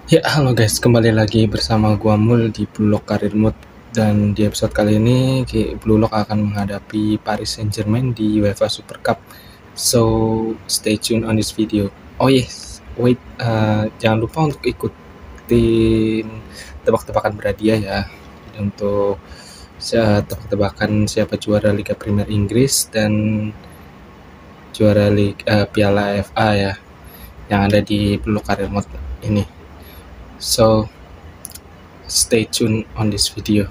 Ya, halo guys, kembali lagi bersama gua Mul di Blue Lock Career Mode. Dan di episode kali ini Blue Lock akan menghadapi Paris Saint-Germain di UEFA Super Cup. So, stay tune on this video. Oh yes, wait, jangan lupa untuk ikutin tebak-tebakan berhadiah ya. Untuk tebak-tebakan siapa juara Liga Premier Inggris dan juara Piala FA ya, yang ada di Blue Lock Career Mode ini. So, stay tuned on this video.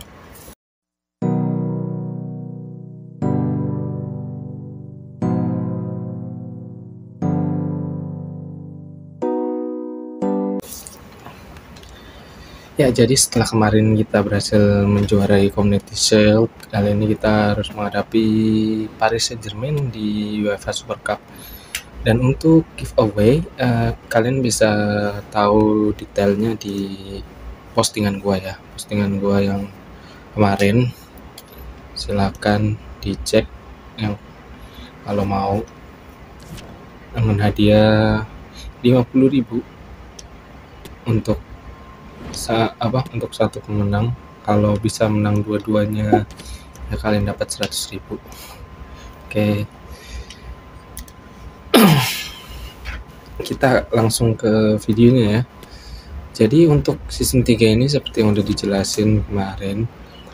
Ya, jadi setelah kemarin kita berhasil menjuarai Community Shield, kali ini kita harus menghadapi Paris Saint-Germain di UEFA Super Cup. Dan untuk giveaway, kalian bisa tahu detailnya di postingan gua ya, postingan gua yang kemarin. Silakan dicek yang kalau mau dengan hadiah 50.000 untuk untuk satu pemenang. Kalau bisa menang dua-duanya ya kalian dapat 100.000. Oke. Kita langsung ke videonya ya. Jadi untuk season 3 ini seperti yang udah dijelasin kemarin,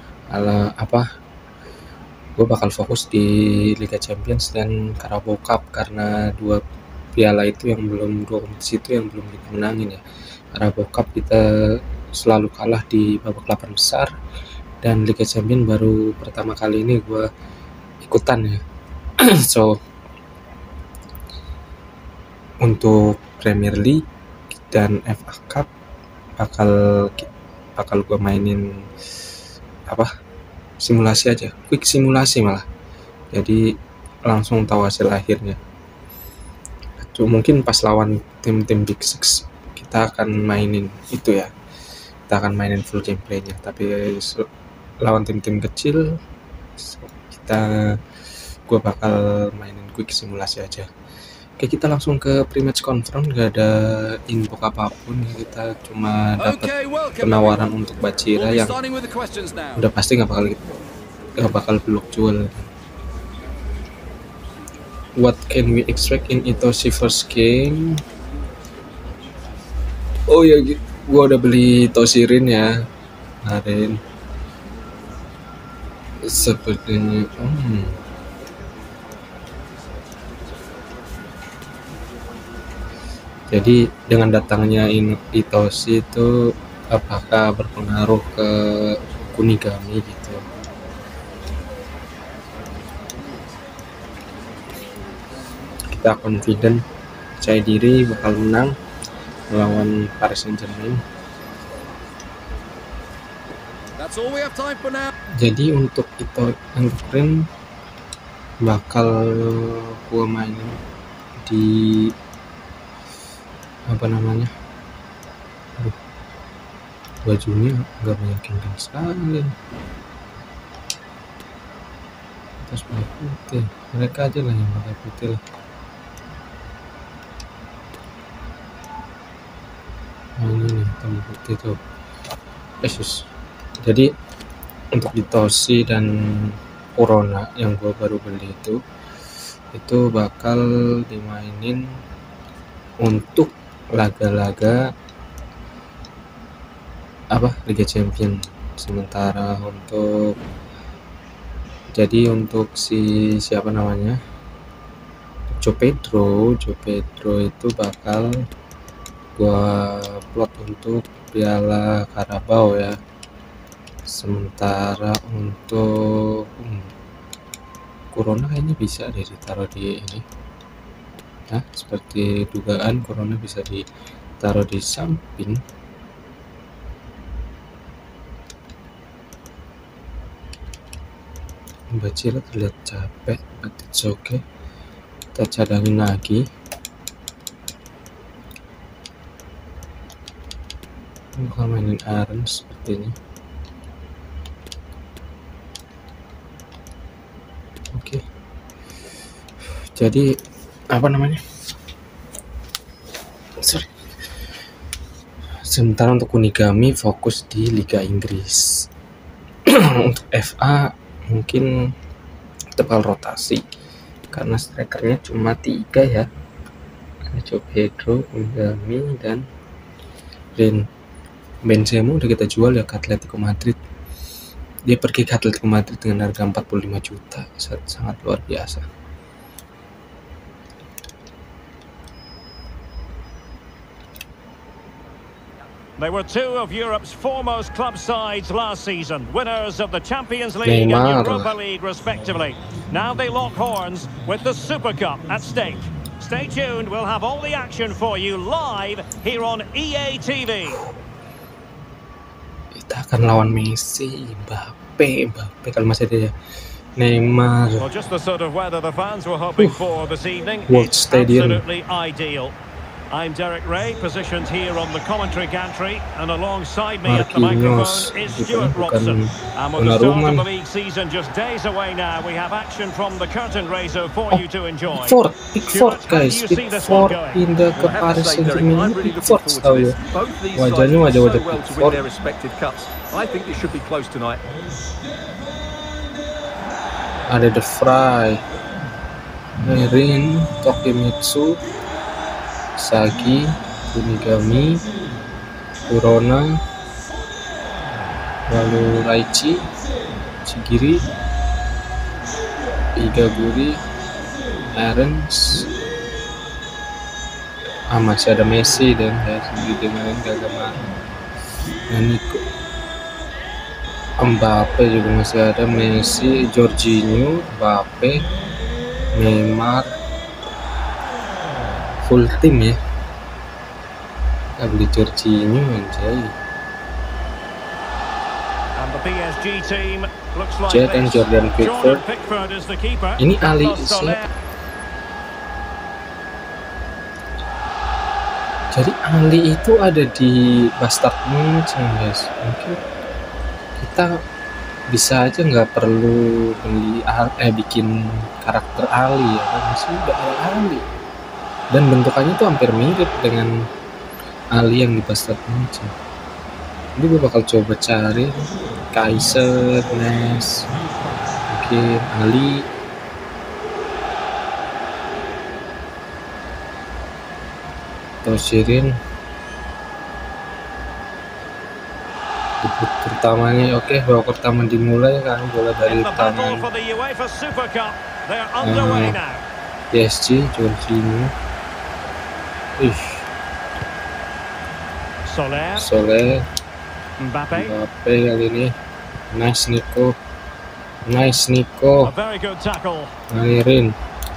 gue bakal fokus di Liga Champions dan Carabao Cup karena dua kompetisi itu yang belum kita menangin ya. Carabao Cup kita selalu kalah di babak 8 besar, dan Liga Champions baru pertama kali ini gue ikutan ya. So, untuk Premier League dan FA Cup bakal gue mainin simulasi aja, quick simulasi malah, jadi langsung tahu hasil akhirnya. Mungkin pas lawan tim-tim Big Six kita akan mainin itu ya, kita akan mainin full gameplaynya, tapi lawan tim-tim kecil gue bakal mainin quick simulasi aja. Oke, kita langsung ke pre-match confirm, gak ada info apapun ya, kita cuma dapat penawaran untuk Bacira yang udah pasti gak bakal blok jual. What can we expect in Itoshi first game? Oh ya, gua udah beli Toshirin ya kemarin. Sepertinya jadi dengan datangnya Itoshi itu apakah berpengaruh ke Kunigami gitu? Kita confident, percaya diri bakal menang melawan Paris Saint-Germain. Jadi untuk itu yang keren bakal gua mainin di bajunya nggak meyakinkan sekali. Terus pakai putih, mereka aja lah yang pakai putih lah. Ini nih hitam putih tuh. Yesus. Jadi untuk Itoshi dan Corona yang gua baru beli itu bakal dimainin untuk laga-laga Liga Champions. Sementara untuk Joe Pedro itu bakal gua plot untuk Piala Carabao ya. Sementara untuk Corona kayaknya bisa deh ditaruh di ini. Nah, seperti dugaan Corona bisa ditaruh di samping. Bacira terlihat capek, but it's okay. Kita cadangin lagi. Bakal mainin Aaron sepertinya. Oke. Jadi Sementara untuk Kunigami fokus di Liga Inggris. Untuk FA mungkin tebal rotasi karena strikernya cuma 3 ya. Ada Joe Pedro, Kunigami, dan Benzema udah kita jual ya ke Atletico Madrid. Dia pergi ke Atletico Madrid dengan harga 45 juta, sangat luar biasa. They were two of Europe's foremost club sides last season, winners of the Champions League and Europa League respectively. Now they lock horns with the Super Cup at stake. Stay tuned, we'll have all the action for you live here on EA TV. Kita akan lawan Messi, Mbappe kalau masih ada ya. Neymar. Well, just the sort of weather the fans were hoping for this evening. World Stadium. Absolutely ideal. I'm Derek Ray, positioned here on the commentary gantry, and alongside me at the microphone is Stuart Robson. And with the start of the league season just days away now, we have action from the curtain raiser for you to enjoy. Pickford guys, Pickford pindah ke Paris Saint-Germain. Pickford tahu ya. Wajahnya wajah-wajah Pickford. Ada De Vrij, Merin, Tokimitsu, Sagi, Kunigami, Corona, lalu Raichi, Chigiri, Igaguri, Aarons, masih ada Messi dan ya sendiri dengan Gagamar, Nico, Mbappe juga masih ada, Messi, Jorginho, Mbappe, Neymar, full tim ya. Kita beli Jorginho anjay. Jet and Jordan Pickford. Ini Ali siapa? Jadi Ali itu ada di Bastard Munchen guys. Mungkin kita bisa aja nggak perlu beli bikin karakter Ali ya kan, masih udah ada Ali. Dan bentukannya tuh hampir mirip dengan Ali yang di Bastard Munchen. Jadi gue bakal coba cari Kaiser, Nes, mungkin Ali. Atau Shirin. Debut pertamanya, oke, babak pertama dimulai kan, bola dari tangan PSG, Jorginho. Soler, Mbappe kali ini. Nice Nico, Mairin,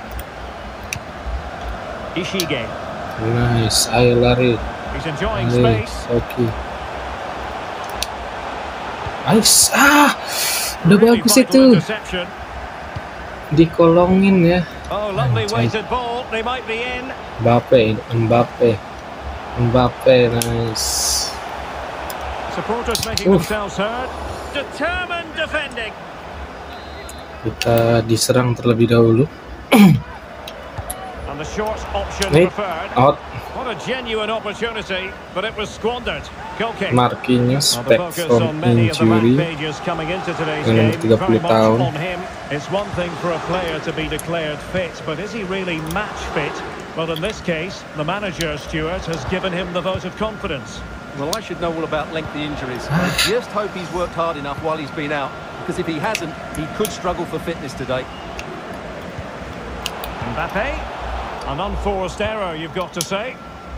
nice, ayo lari, Soki, nice, udah bagus itu, dikolongin ya. Mbappe, nice. Kita diserang terlebih dahulu. Out. Marquinhos back from injury dengan 30 tahun. It's one thing for a player to be declared fit, but is he really match fit? Well, in this case, the manager, Stuart, has given him the vote of confidence. Well, I should know all about lengthy injuries. I just hope he's worked hard enough while he's been out, because if he hasn't, he could struggle for fitness today. Mbappe, an unforced error, you've got to say.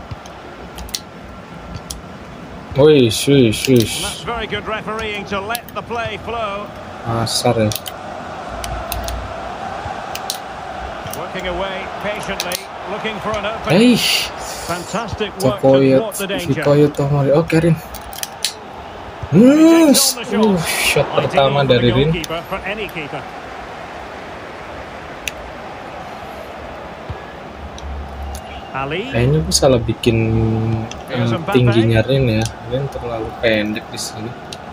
That's very good refereeing to let the play flow. Sorry. Working away patiently, looking for an opening. Fantastic work to thwart the danger. Rin. Shot pertama dari Rin. Kayaknya gue salah bikin tingginya Rin ya. Rin terlalu pendek di sini.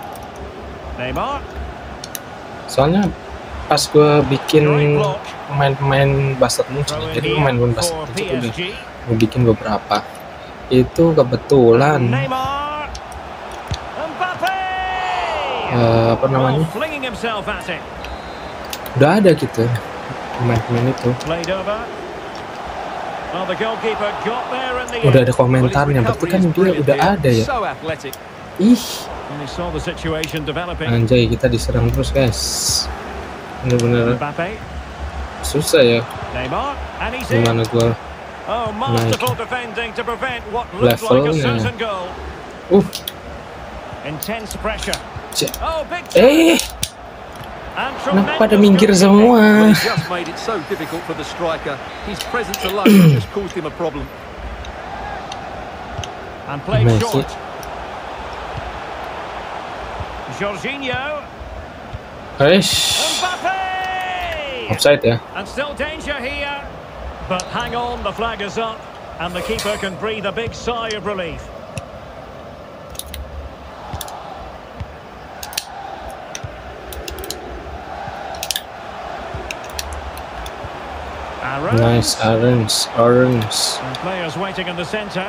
Soalnya pas gue bikin pemain-pemain Bastard Munchen, jadi pemain-pemain Bastard Munchen udah gue bikin beberapa. Itu kebetulan apa namanya, Flinging himself at it. udah ada gitu pemain-pemain itu. Played over. Well, the goalkeeper got there in the Udah end. ada komentarnya, berarti kan dia udah ada ya. So athletic. Ih, And he saw the situation developing. anjay, kita diserang terus guys. Bener-bener Mbappe, susah ya. Neymar, and he's in. Gimana gua Oh, masterful defending to prevent what looked like a levelnya. certain goal. Intense pressure. Oh, big and Kenapa pada tremendous minggir goalkeeping. semua? Well, he just made it so difficult for the striker. His presence alone just caused him a problem. And played Messi. short. Jorginho. Mbappe! Offside ya. And still danger here. But hang on, the flag is up. And the keeper can breathe a big sigh of relief. Aaron. Nice, orange. And players waiting in the centre.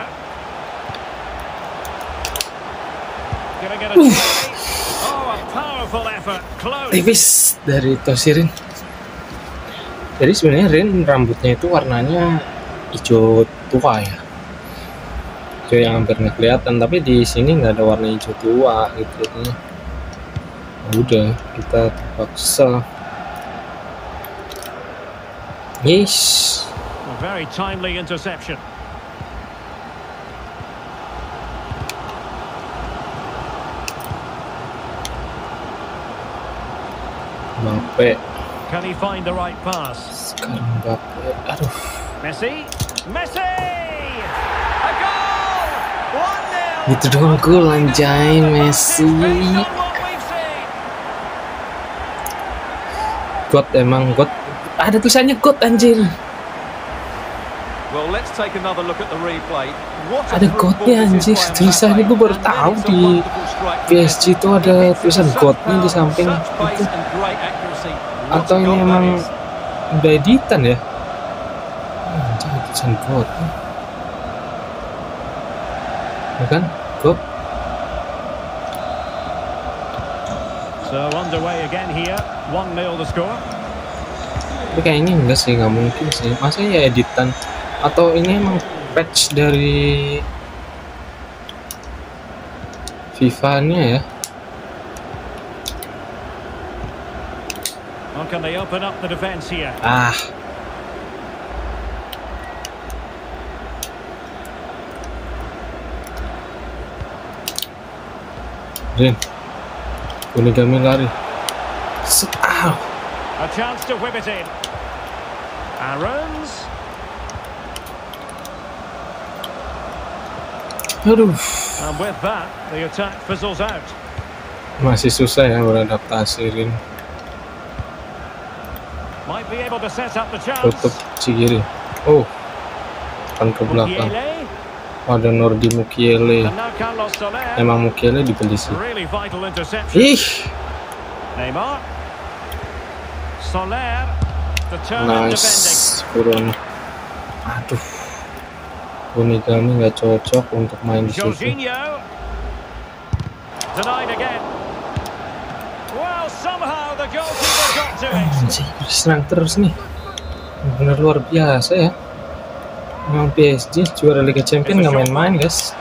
Gonna get a try. Oh, a powerful effort. Close. Tipis dari Tosirin. Jadi sebenarnya Rin rambutnya itu warnanya hijau tua ya. Hijau yang hampir nggak kelihatan, tapi di sini nggak ada warna hijau tua gitu. Nah, udah kita terpaksa. Yes. A very timely interception. Mbappe. Can he find the right pass? Sekarang Mbappe. Aduh. Messi. Messi! A goal! 1-0. Gitu dong gol anjay Messi. Based on what we've seen. God emang God. Ada tulisannya God anjir. Well, let's take another look at the replay. What a Ada good God-nya ball this is anjir. by Tulisannya Mbappe. gue baru And tahu then it's a di wonderful strike from PSG Messi. itu ada tulisan Such God-nya di power, samping such pace itu. and great accuracy. What Atau a ini goal that emang is. udah editan ya? Anjir, tulisan God. Ya kan? God. So underway again here. 1-0 the score. Tapi kayaknya enggak sih, nggak mungkin sih. Masa ya editan? Atau ini emang patch dari FIFA-nya ya? How can they open up the defence here? Ah, Rin, Kunigami lari. Ow. A chance to whip it in. Aarons. Aduh, And with that, the attack fizzles out. masih susah ya beradaptasi Rin. Might be able to set up the chance. Tutup Cigiri. Oh, kan ke belakang. Mukiele. Ada Nordi Mukiele. And now Carlos Soler. Emang Mukiele dibeli sih. Really vital interception. Ih, Neymar. Soler. Determined defending. nice. Kurun. Aduh, Kunigami nggak cocok untuk main di situ. Jorginho. Denied again. Well, somehow the goalkeeper got to it. Anjir, diserang terus nih. Bener luar biasa ya. Memang PSG juara Liga Champions nggak main-main guys.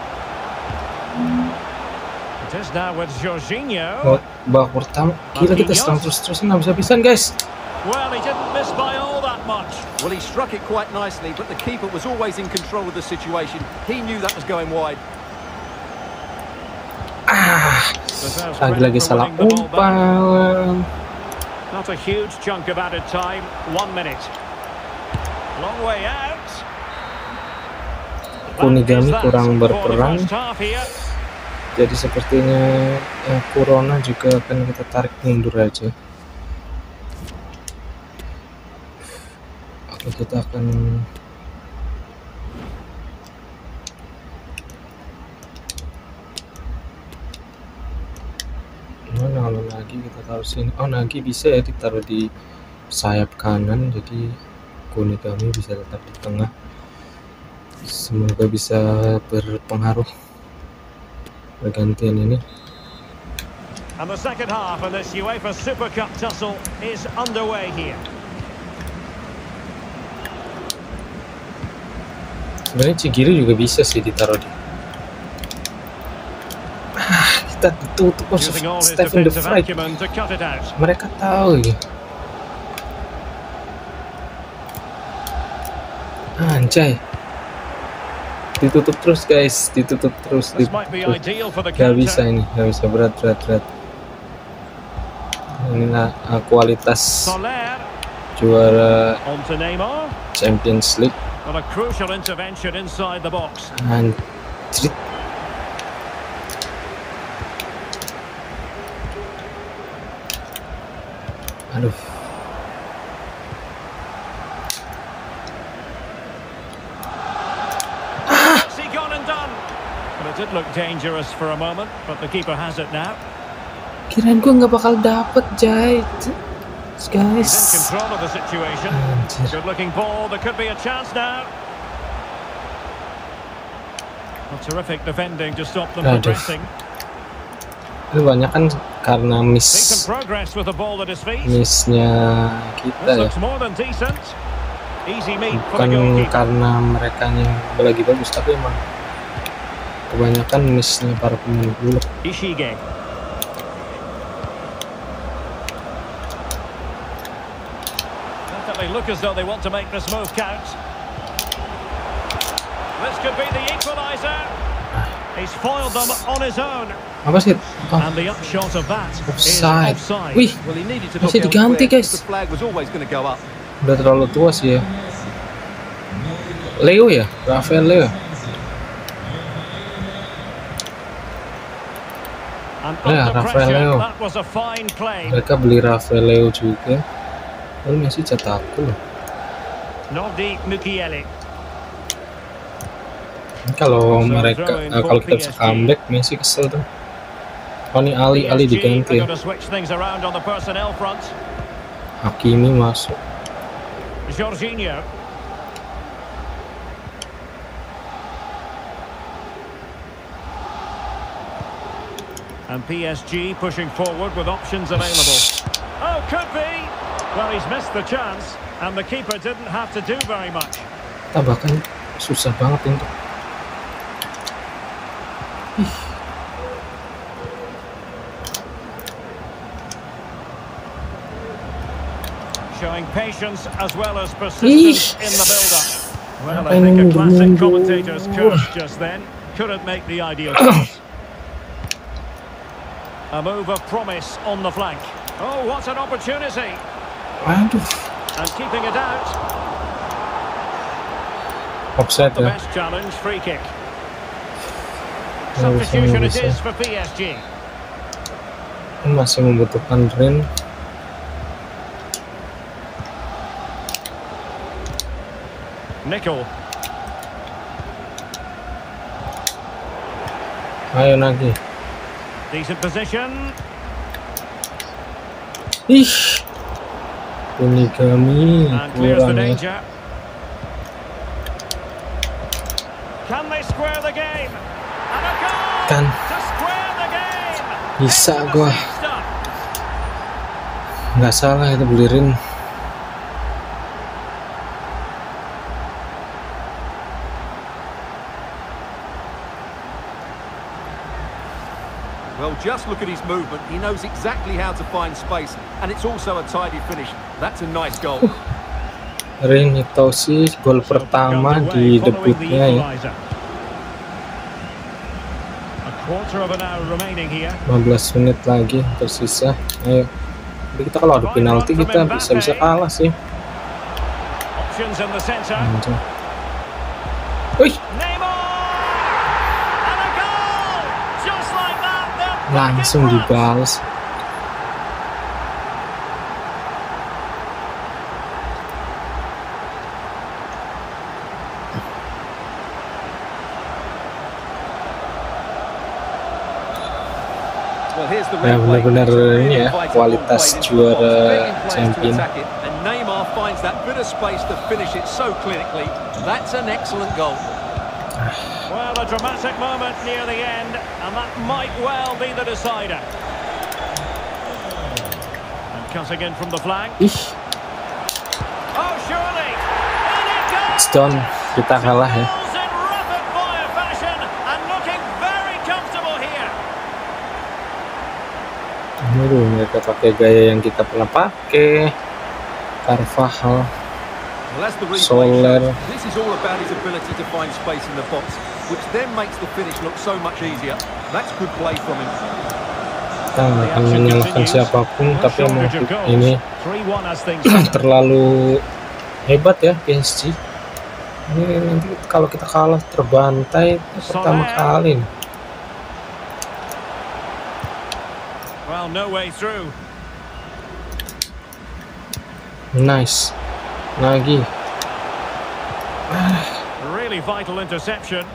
It is now with Jorginho. Babak pertama, gila kita serang terus-terusan habis-habisan guys. Well, he didn't miss by all that much. Well, he struck it quite nicely, but the keeper was always in control of the situation. He knew that was going wide. Deserves Lagi-lagi credit for salah winning the ball back. umpan. Not a huge chunk of added time. 1 minute. Long way out. Kunigami That is that kurang for the berperan. first half here. Jadi sepertinya Corona juga akan kita tarik mundur aja. Oke, kita akan mana kalau Nagi kita taruh sini. Oh, Nagi bisa ya ditaruh di sayap kanan, jadi Kunigami bisa tetap di tengah. Semoga bisa berpengaruh pergantian ini. And the second half of this UEFA Super Cup tussle is underway here. Sebenarnya Cigiri juga bisa sih ditaruh di. Kita ditutup Stephen De Vrij. Mereka tahu ya. Anjay. Ditutup terus guys, ditutup terus. Gak bisa ini, gak bisa, berat. Inilah kualitas juara Champions League. Well, a crucial intervention inside the box. Anjrit. Aduh. See, gone and done. Well, it did look dangerous for a moment, but the keeper has it now. Kirain gue nggak bakal dapet, Jai. Guys. He's in control of the situation. Good looking ball. There could be a chance now. Well, terrific defending to stop them progressing. Itu banyak kan karena missnya kita ya. Bukan karena mereka yang lagi bagus, tapi emang kebanyakan missnya para pemain dulu. Ishige. They look as though they want to make this move count. This could be the equalizer. He's foiled them on his own. Apa sih? And the upshot of that is offside. Wih, masih diganti guys. Udah terlalu tua sih ya. Leo ya, Rafael Leo. Ya, Rafael Leo. Mereka beli Rafael Leo juga. Lalu Messi cetak aku loh. Nordi Mukiele. Kalau mereka kalau kita bisa comeback, Messi kesel tuh. Oh ini Ali diganti. Hakimi masuk. Jorginho. And PSG pushing forward with options available. Oh, could be. Well, he's missed the chance, and the keeper didn't have to do very much. Bahkan susah banget untuk. Showing patience as well as persistence in the build-up. Well, I think a classic commentator's curse just then. Couldn't make the ideal choice. A move of promise on the flank. Oh, what an opportunity! Aduh. And keeping it out. Offside The ya. best challenge, free kick. Substitution it is for PSG. Masih membutuhkan Ren. Nickel. Ayo lagi. Decent position. Ini kami kurang ya. Can they square the game? And a goal Kan to square the game. bisa gua. Nggak salah itu belirin. Well, just look at his movement. He knows exactly how to find space, and it's also a tidy finish. That's a nice goal. Ren Hitoshi gol pertama di debutnya ya. 15 menit lagi tersisa. Ayo. Jadi kita kalau ada penalti kita bisa kalah sih. Wih. Langsung dibalas. Ya benar-benar ini ya kualitas juara champion. And Neymar finds that bit of space to finish it so clinically. That's an excellent goal. Well, a dramatic moment near the end, and that might well be the decider. Cutting in from the flank. Ih, Oh, surely. In it goes. Stone, kita kalah ya. Goals in rapid fire fashion and looking very comfortable here. Aduh, mereka pakai gaya yang kita pernah pakai. Carvajal, Well, as the replay Soler. shows, this is all about his ability to find space in the box, which then makes the finish look so much easier. That's good play from him. Kita nggak akan menyalahkan siapapun, tapi emang ini 3-1 as things stand. terlalu hebat ya PSG. Ini nanti kalau kita kalah terbantai pertama kali nih. Well, no way through. Nice. Lagi. Really vital interception.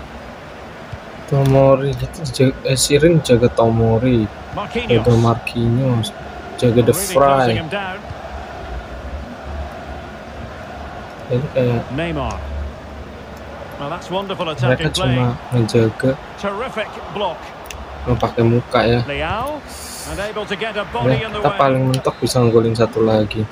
Tomori, Sirin jaga Tomori, jaga Marquinhos. Marquinhos, jaga De Really closing Vrij. him down. Jadi kayak Neymar. Well, that's wonderful mereka attacking play. cuma ngejaga Terrific block. pakai muka ya. Leao and able to get a Ya, body in the kita way. paling mentok bisa ngegolin satu lagi.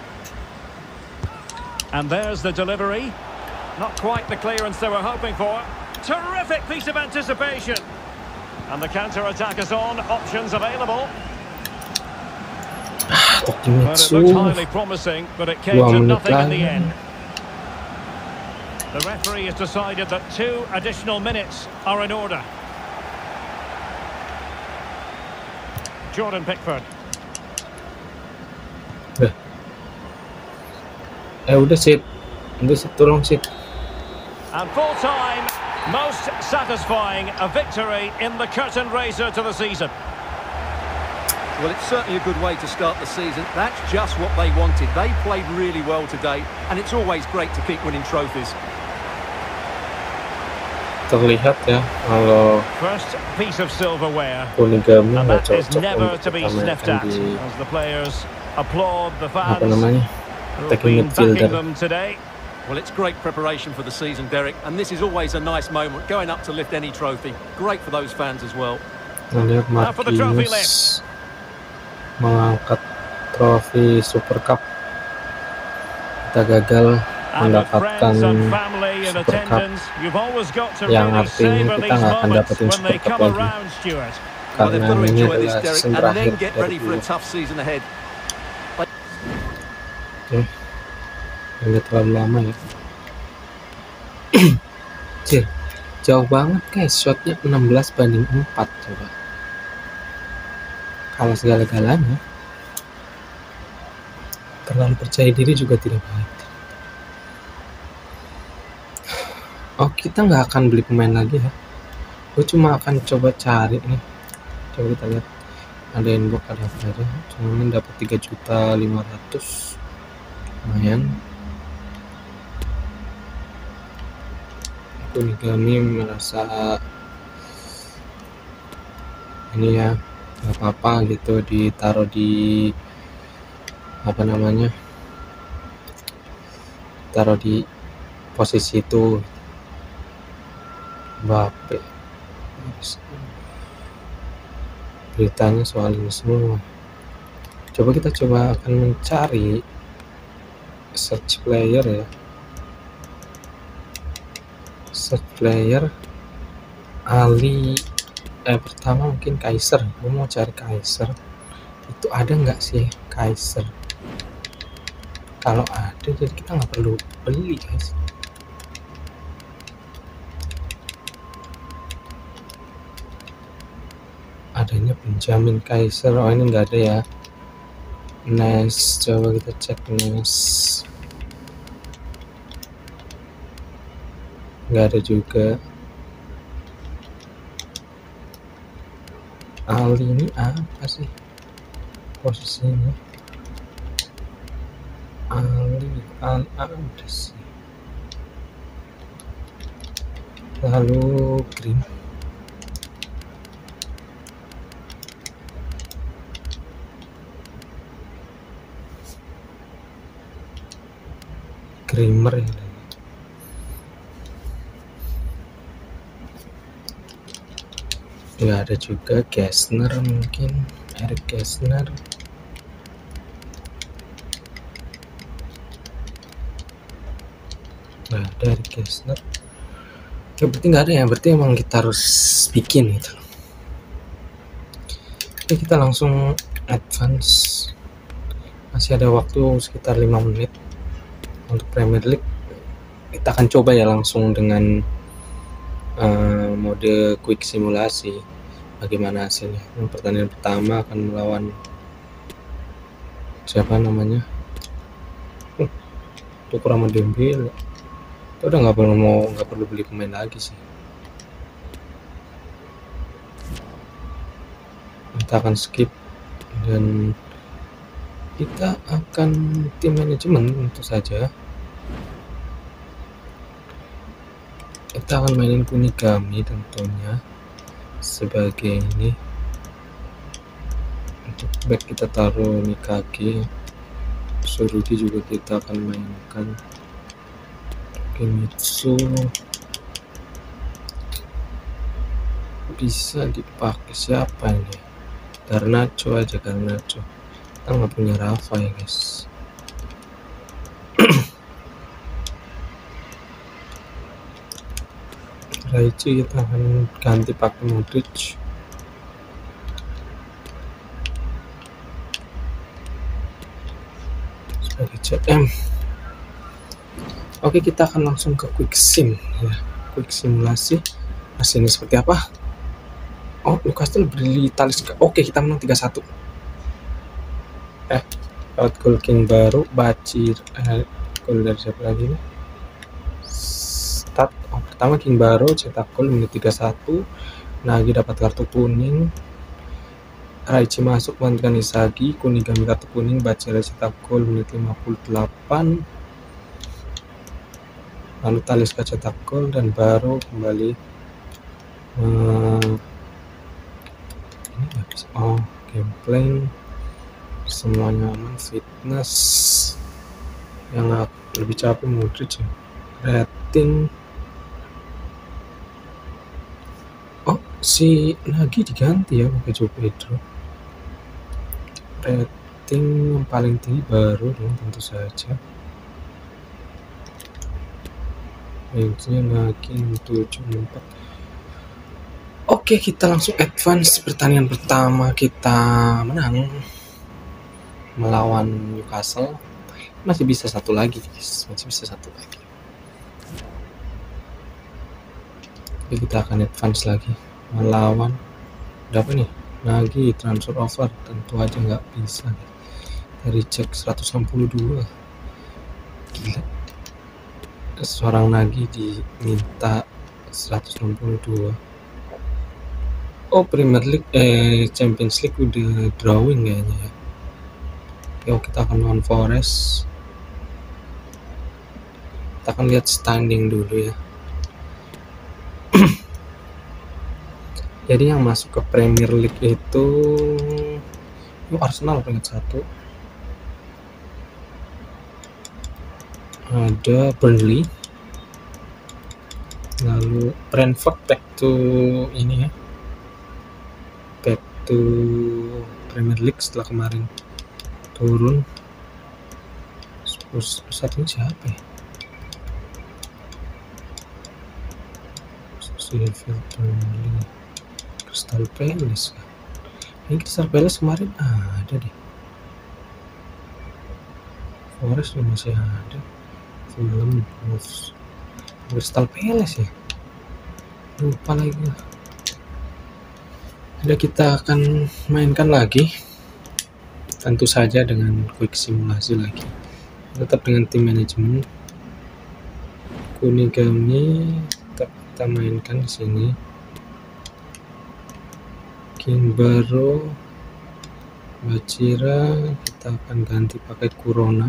And there's the delivery. Not quite the clearance they were hoping for. Terrific piece of anticipation. And the counter-attack is on. Options available. But it Tokimitsu. looked highly promising, but it came 2 to menit nothing in the lagi. end. The referee has decided that 2 additional minutes are in order. Jordan Pickford. Udah sit, tolong sit. And full time, most satisfying, a victory in the curtain raiser to the season. Well, it's certainly a good way to start the season. That's just what they wanted. They played really well today, and it's always great to keep winning trophies. Terlihat ya kalau First piece of silverware, Kunigami and nggak that is cocok never untuk to be sniffed dimainkan at. di As the players applaud the apa fans namanya who have attacking been backing midfielder. them today. Well, it's great preparation for the season, Derek, and this is always a nice moment, going up to lift any trophy. Great for those fans as well. Melihat Now for the trophy Marquinhos mengangkat trofi Super Cup. Kita gagal And with mendapatkan friends and family in Super Cup, attendance, you've always got to yang really artinya savor kita these nggak akan moments dapetin when they Super Cup come lagi around, Stuart. Well, they've karena got to ini enjoy adalah this, Derek, season and terakhir then get dari ready for a dulu. tough season ahead. Oke, nggak terlalu lama ya. Cil, jauh banget guys, shotnya 16-4 coba. Kalau segala-galanya, terlalu percaya diri juga tidak baik. Oh, kita nggak akan beli pemain lagi ya. Gue cuma akan coba cari nih. Coba kita lihat. Ada inbox, ada apa aja. Cuma dapat 3.500.000. Lumayan. Kunigami merasa ini ya nggak apa-apa gitu ditaruh di apa namanya, taruh di posisi itu. Mbappe, beritanya soal ini semua. Coba kita akan mencari search player ya, search player Ali. Pertama mungkin Kaiser. Gue mau cari Kaiser. Itu ada nggak sih Kaiser? Kalau ada, jadi kita nggak perlu beli guys. Adanya penjamin Kaiser. Oh, ini nggak ada ya. Nes, coba kita cek Nes. Nggak ada juga. Ali ini apa sih posisinya? Ali ada sih. Lalu Green. Grimer ya. Ya ada juga Gessner, mungkin Eric Gessner. Nah, dari Kessler ya berarti nggak ada ya, berarti emang kita harus bikin gitu. Oke, kita langsung advance, masih ada waktu sekitar 5 menit untuk Premier League. Kita akan coba ya langsung dengan mode quick simulasi bagaimana hasilnya. Pertandingan pertama akan melawan siapa namanya, tuker sama Dembele. Udah nggak perlu beli pemain lagi sih. Kita akan skip dan kita akan tim manajemen tentu saja. Kita akan mainin Kunigami tentunya sebagai ini. Untuk back kita taruh Mikage. Surugi juga kita akan mainkan Kimitsu. Bisa dipakai siapa ini? Garnacho aja, Garnacho. Kita nggak punya Rafa ya guys. Raichi kita akan ganti pakai Modric. Sebagai CM. Oke, kita akan langsung ke quick sim ya. Quick simulasi. Hasilnya seperti apa? Oh, Newcastle beli Talisca. Oke, kita menang 3-1. Lewat gol King baru, Bacir. Gol dari siapa lagi nih? Pertama King baru cetak gol menit 31. Nagi dapat kartu kuning. Raichi masuk menggantikan Isagi. Kunigami kartu kuning. Bacira cetak gol menit 58. Lalu Talisca cetak gol dan baru kembali ini nggak bisa. Oh, gameplay semuanya aman. Fitness yang lebih capek Modric ya. Rating, si Nagi diganti ya pakai Joe Pedro. Rating yang paling tinggi baru dong tentu saja. Range-nya Nagi 74. Oke, kita langsung advance. Pertandingan pertama kita menang melawan Newcastle. Masih bisa satu lagi guys, masih bisa satu lagi. Oke, kita akan advance lagi melawan berapa nih? Nagi transfer over, tentu aja nggak bisa. Dari cek 162. Gila, seorang Nagi diminta 162. Oh, Premier League Champions League udah drawing kayaknya ya. Oke, kita akan lawan Forest. Kita akan lihat standing dulu ya. Jadi yang masuk ke Premier League itu Arsenal peringkat 1. Ada Burnley. Lalu Brentford back to ini ya. Back to Premier League setelah kemarin turun. Spurs satunya siapa ya? Sheffield, Burnley, Crystal Palace. Ini Crystal Palace kemarin ada deh. Forest masih ada. Fulham, Wolves, Crystal Palace ya. Lupa lagi. Ada, kita akan mainkan lagi. Tentu saja dengan quick simulasi lagi. Tetap dengan tim manajemen. Kunigami tetap kita mainkan di sini. King baru, Bacira kita akan ganti pakai Corona.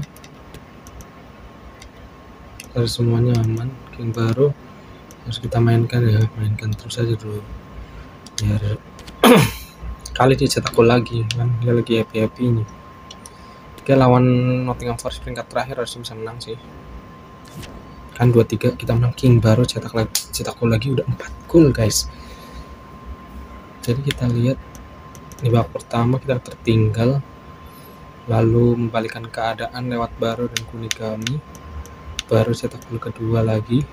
Harus semuanya aman. King baru harus kita mainkan ya, mainkan terus aja dulu biar kali dicetak gol lagi kan, dia lagi happy nya. Oke, lawan Nottingham Forest peringkat terakhir harus bisa menang sih kan. 2-3 kita menang. King baru cetak gol lagi, udah 4 gol guys. Jadi kita lihat di babak pertama kita tertinggal, lalu membalikkan keadaan lewat Baru dan Kunigami. baru cetak gol kedua lagi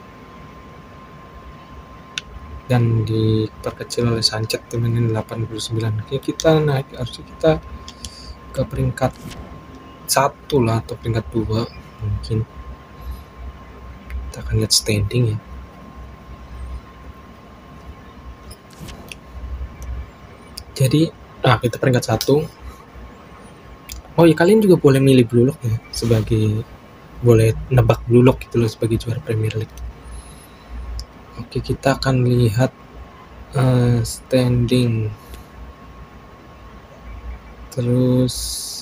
dan diperkecil oleh Sanchez di menit 89. Oke, kita naik, harusnya kita ke peringkat 1 lah atau peringkat 2 mungkin. Kita akan lihat standing ya. Jadi kita peringkat 1. Oh ya, kalian juga boleh milih Blue Lock ya, sebagai boleh nebak Blue Lock gitu loh sebagai juara Premier League. Oke, kita akan lihat standing, terus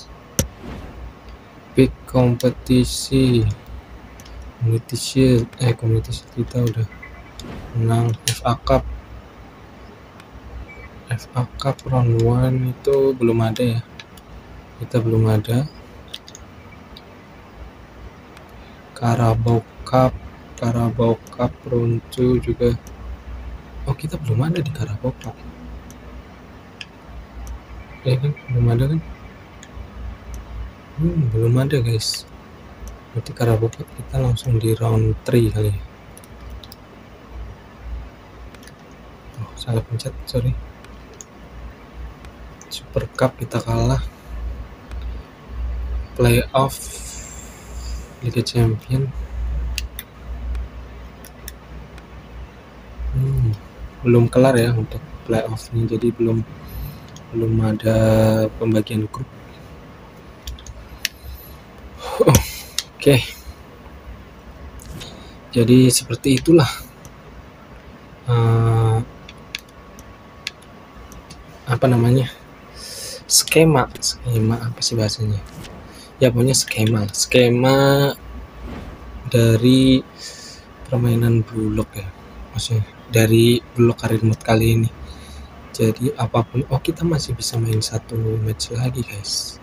big kompetisi, Community Shield kita udah menang. FA Cup round 1 itu belum ada ya, kita belum ada. Carabao Cup round 2 juga, kita belum ada di Carabao Cup ya kan, belum ada kan, belum ada guys. Berarti Carabao Cup kita langsung di round 3 kali ya. Salah pencet, sorry. Super Cup kita kalah. Playoff Liga Champion belum kelar ya untuk playoff ini, jadi belum ada pembagian grup. Oke. Jadi seperti itulah skema apa sih bahasanya ya, pokoknya skema dari permainan Blue Lock ya, maksudnya dari Blue Lock Career Mode kali ini. Jadi apapun, kita masih bisa main 1 match lagi guys.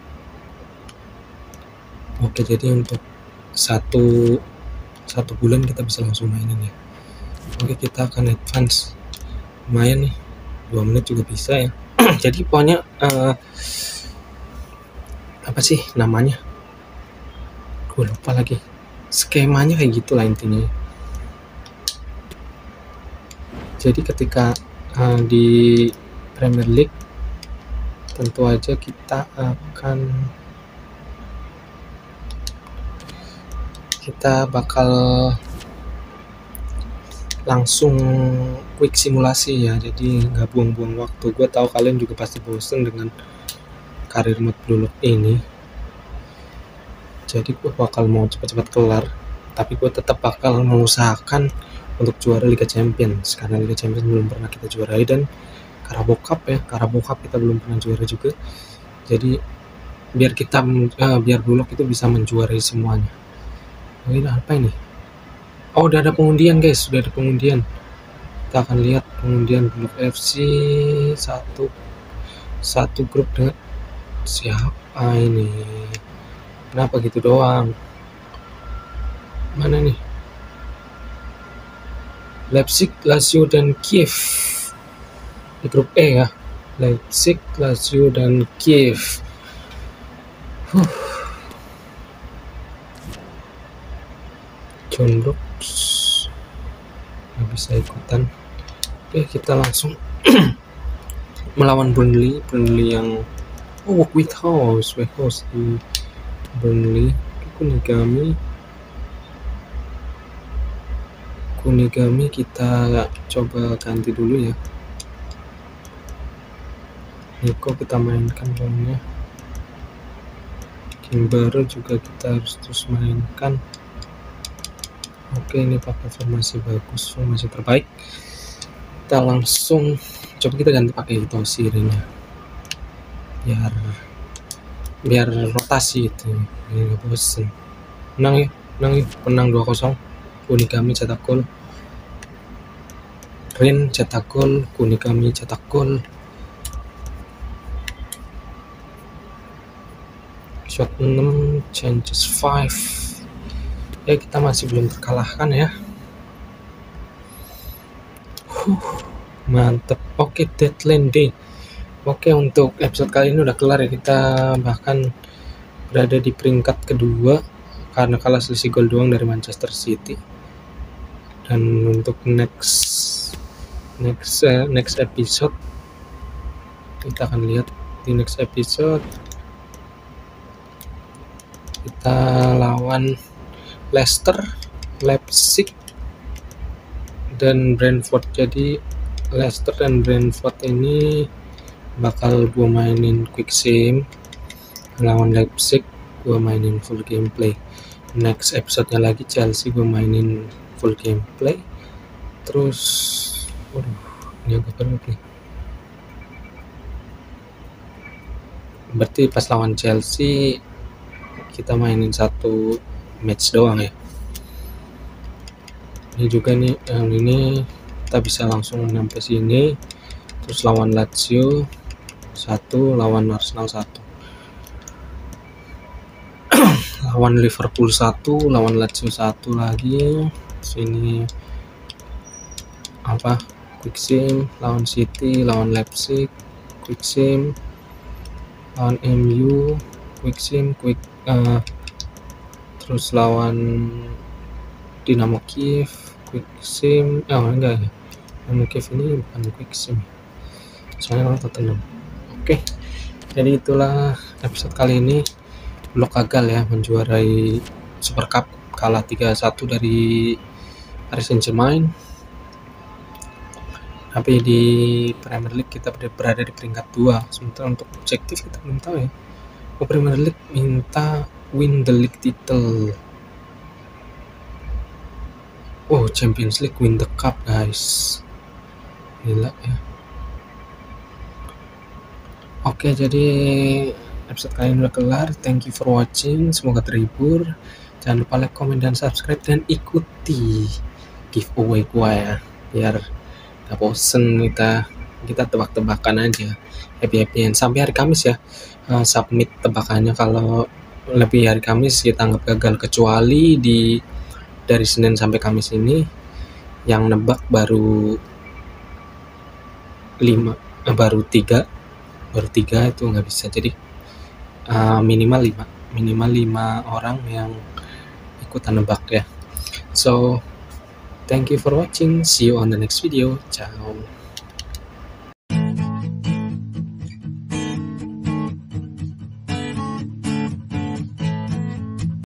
Oke, jadi untuk satu bulan kita bisa langsung mainin ya. Oke, kita akan advance lumayan nih, 2 menit juga bisa ya. Jadi pokoknya apa sih namanya, gue lupa lagi, skemanya kayak gitulah intinya. Jadi ketika di Premier League tentu aja kita bakal langsung quick simulasi ya, jadi nggak buang-buang waktu. Gue tahu kalian juga pasti bosen dengan Career Mode Blue Lock ini, jadi gue bakal mau cepat-cepat kelar, tapi gue tetap bakal mengusahakan untuk juara Liga Champions, karena Liga Champions belum pernah kita juarai, dan Carabao Cup kita belum pernah juara juga. Jadi biar Blue Lock itu bisa menjuarai semuanya. Ini apa ini? Udah ada pengundian guys, Kita akan lihat pengundian Blue Lock FC satu grup dengan siapa ini? Kenapa gitu doang? Mana nih? Leipzig, Lazio, dan Kiev di grup E ya. Leipzig, Lazio, dan Kiev. John Brooks nggak bisa ikutan. Oke, kita langsung melawan Burnley yang Whitehouse di Burnley. Kunigami kita coba ganti dulu ya. Nico kita mainkan pokoknya. Kimbaro juga kita harus terus mainkan. Oke, ini pakai formasi bagus, formasi terbaik. Kita langsung coba kita ganti pakai Itoshi ringnya, biar rotasi itu, nggak bosen. Menang ya, menang 2-0. Kunigami cetak gol, Rin cetak gol, Kunigami cetak gol. Shot 6, changes 5. Ya, kita masih belum terkalahkan ya. Mantep. Oke, deadline day. Oke, untuk episode kali ini udah kelar ya. Kita bahkan berada di peringkat kedua karena kalah selisih gol doang dari Manchester City. Dan untuk next episode kita akan lihat di next episode kita lawan Leicester, Leipzig, dan Brentford. Jadi Leicester dan Brentford ini bakal gue mainin quick sim, lawan Leipzig gue mainin full gameplay. Next episode-nya lagi Chelsea gue mainin full gameplay. Terus ini agak berat nih. Berarti pas lawan Chelsea kita mainin 1 match doang ya. Ini juga nih, yang ini kita bisa langsung sampai sini. Terus lawan Lazio 1, lawan Arsenal 1, lawan Liverpool 1, lawan Lazio 1 lagi. Sini apa, quick sim, lawan City, lawan Leipzig, quick sim, lawan MU, quick sim, terus lawan Dinamo Kiev, quick sim. Enggak ya, Dinamo Kiev ini bukan quick sim, soalnya lawan Tottenham. Oke, jadi itulah episode kali ini. Blok gagal ya menjuarai Super Cup, kalah 3-1 dari Paris Saint-Germain. Tapi di Premier League kita berada di peringkat 2. Sementara untuk objektif kita belum tahu ya. Premier League minta win the league title. Champions League win the cup guys, gila ya. Oke, jadi episode kali ini udah kelar. Thank you for watching, semoga terhibur. Jangan lupa like, comment, dan subscribe, dan ikuti giveaway gua ya, biar gak bosen kita tebak-tebakan aja, happy-happyan sampai hari Kamis ya. Submit tebakannya. Kalau lebih hari Kamis kita anggap gagal, kecuali dari Senin sampai Kamis ini yang nebak baru 3 itu nggak bisa. Jadi minimal 5 orang yang ikutan nebak ya. So thank you for watching, see you on the next video, ciao.